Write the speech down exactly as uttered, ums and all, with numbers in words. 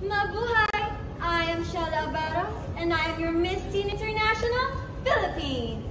Mabuhay! I am Shella Abaro, and I am your Miss Teen International Philippines.